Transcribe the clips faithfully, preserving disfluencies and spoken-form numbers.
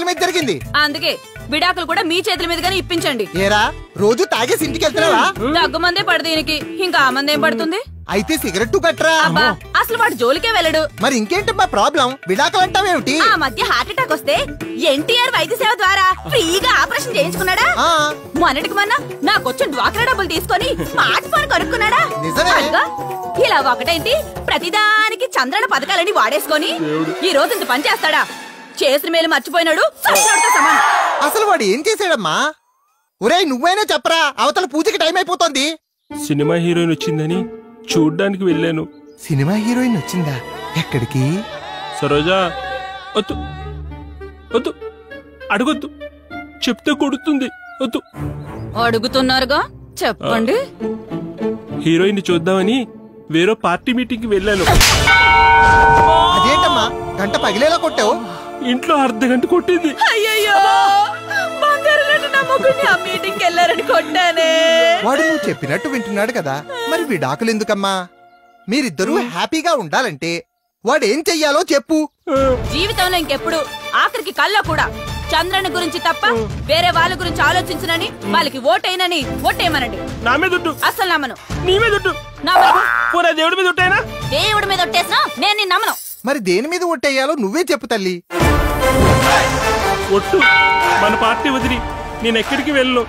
చేతుల మీద జరిగింది. అందుకే విడాకులు కూడా మీ చేతుల మీదుగానే ఇప్పించండి. ఏరా రోజు తాగేసి ఇంటికి వెళ్తున్నావా? దగ్గు మందే పడదు దీనికి, ఇంకా ఆ మందేం పడుతుంది? అయితే సిగరెట్టు కట్టరా. అబ్బా అసలు వాడు జోలికే వెళ్ళడు. మరి ఇంకేంటి మా ప్రాబ్లం? విడాకులు అంటావేమిటి? ఆ మధ్య హార్ట్ అటాక్ వస్తే ఎన్టీఆర్ వైద్య సేవ ద్వారా ఫ్రీగా ఆపరేషన్ చేయించుకున్నాడా? మొన్నటికి మొన్న నాకొచ్చిన డ్వాక్రా డబ్బులు తీసుకొని స్మార్ట్ ఫోన్ కొనుక్కున్నాడా? నిజమే. ఇలా ఒకటైంది ప్రతిదానికి చంద్రన పథకాలని వాడేసుకొని ఈ రోజు ఇంత పని చేస్తాడా? చేసిన మేలు మర్చిపోయినాడు. అసలు వాడు ఏం చేశాడమ్మా? ఒరేయ్ నువ్వైనా చెప్పరా, అవతల పూజకి టైం అయిపోతుంది. సినిమా హీరోయిన్ వచ్చిందని చూడ్డానికి వెళ్ళాను. సినిమా హీరోయిన్ వచ్చిందా? ఎక్కడికి? సరోజా వద్దు వద్దు అడగొద్దు, చెప్తే కొడుతుంది. వద్దు. అడుగుతున్నారుగా చెప్పండి. హీరోయిన్ చూద్దామని వేరే పార్టీ మీటింగ్ కి వెళ్ళాను. అదేంటమ్మా గంట పగిలేలా కొట్టావు? ఇంట్లో అర్ధ గంట కొట్టింది. అయ్యయ్యో బంగారు లాంటి నా మొగుడిని ఆ మీటింగ్ కి వెళ్ళారని కొట్టానే. వాడు నువ్వు చెప్పినట్టు వింటున్నాడు కదా, మరి విడాకులు ఎందుకమ్మా? మీరిద్దరూ హ్యాపీగా ఉండాలంటే వాడేం చెయ్యాలో చెప్పు. జీవితంలో ఇంకెప్పుడు ఆఖరికి కల్లో కూడా చంద్రన్ గురించి తప్ప వేరే వాళ్ళ గురించి ఆలోచించనని, వాళ్ళకి ఓటైనని ఓటేయమనండి. నా మీద ఒట్టు. అసలు నమ్మను. నీ మీద ఒట్టు. నా మీద దేవుడి మీద ఒట్టేనా? దేవుడి మీద ఒట్టేసినా నేను నిన్ను నమ్మను. మరి దేని మీద ఒట్టేయాలో నువ్వే చెప్పు తల్లి. ఒట్టు. మన పార్టీ వదిలి నేను ఎక్కడికి వెళ్ళను.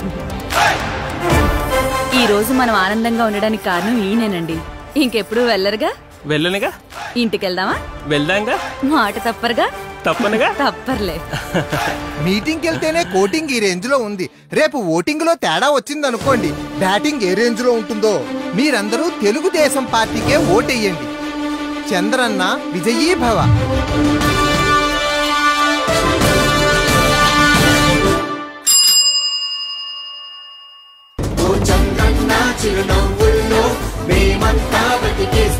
ఈ రోజు మనం ఆనందంగా ఉండడానికి కారణం ఈయనేనండి. ఇంకెప్పుడు వెళ్ళరుగా? వెళ్ళనుగా. ఇంటికెళ్దామా? వెళ్దాంగా. మాట తప్పరుగా? తప్పనుగా. తప్పర్లే. మీటింగ్ వెళ్తేనే కోటింగ్ ఈ రేంజ్ లో ఉంది. రేపు ఓటింగ్ లో తేడా వచ్చిందనుకోండి, బ్యాటింగ్ ఏ రేంజ్ లో ఉంటుందో. మీరందరూ తెలుగుదేశం పార్టీకే ఓటెయ్యండి. చంద్రన్న విజయీ భవ. చిరునవ్వుల్లో మేమంతా బతికే